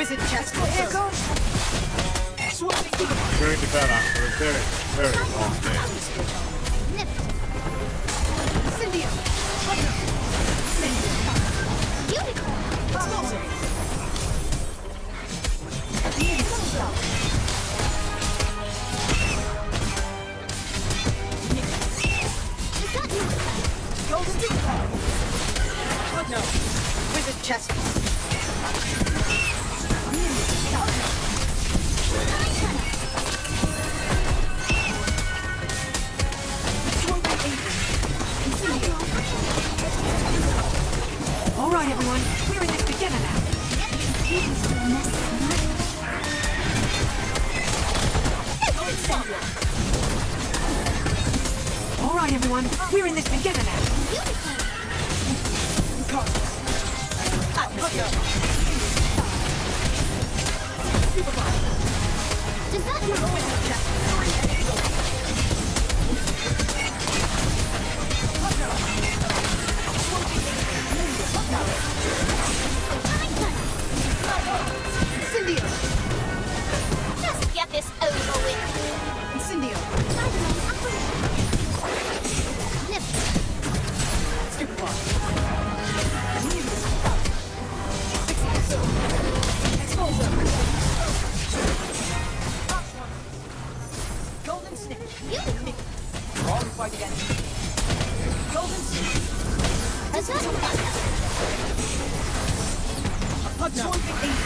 Wizard chest. Here goes. Very Takara for a very, very long day. Incendio. Unicorn. Explosive. Golden Unicorn. No. Wizard chest. All right, everyone. We're in this together now. All right, everyone. We're in this together now. Does that mean Incendio! Just get this over with. Incendio! Stupefy! Expulso! Golden Snip! Wrong fight again! Golden Snip! Does that A Pugno!